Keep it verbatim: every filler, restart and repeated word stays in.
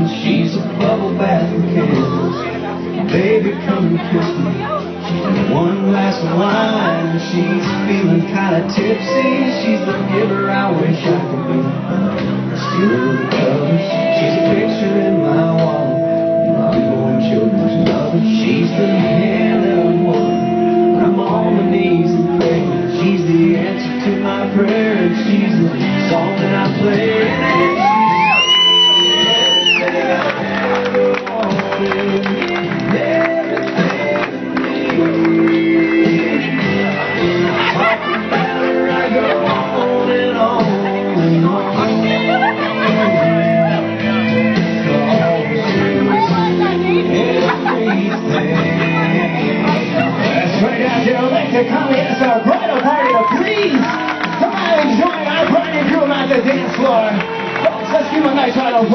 and she's a bubble bath and candles. Baby, come and kiss me. One glass of wine, she's feeling kinda tipsy. She's the giver I wish I could be. Still the covers, she's a picture in my wall. My unborn children's mother. She's the hand that I'm holding. I'm on my knees and praying. She's the answer to my prayer, and she's the song that I play. Come here, it's our bridal party to please. Come on and join our party crew at the dance floor. Folks, let's give them a nice round of applause.